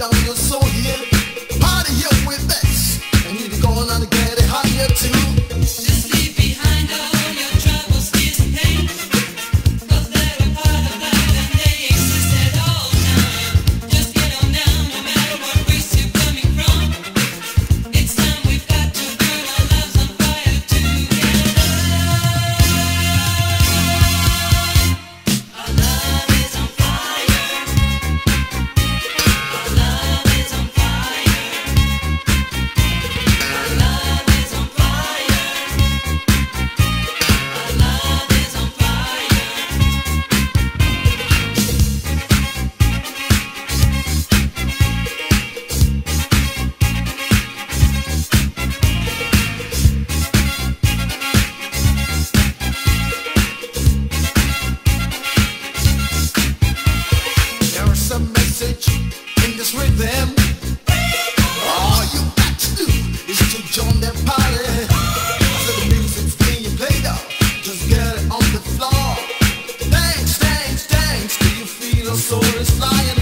down your soul here. Party here with us, and you go on and get it higher too. Just leave behind all your troubles, fears and pain, 'cause they're a part of life and they exist at all time. Just get on down, no matter what place you're coming from. It's time we've got to burn our lives on fire together. Our love is on fire. Our love is on fire. Our love is on fire. Our love is on fire. There is a message in this rhythm. All you got to do is to join their party. After the music's being played out, just get it on the floor. Dance, dance, dance till you feel your soul is flying.